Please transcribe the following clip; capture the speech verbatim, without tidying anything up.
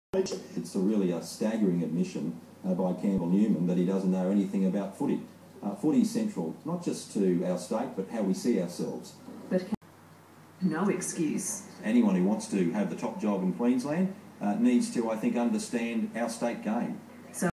It's a really a staggering admission uh, by Campbell Newman that he doesn't know anything about footy. Uh, footy is central, not just to our state, but how we see ourselves. But no excuse. Anyone who wants to have the top job in Queensland uh, needs to, I think, understand our state game.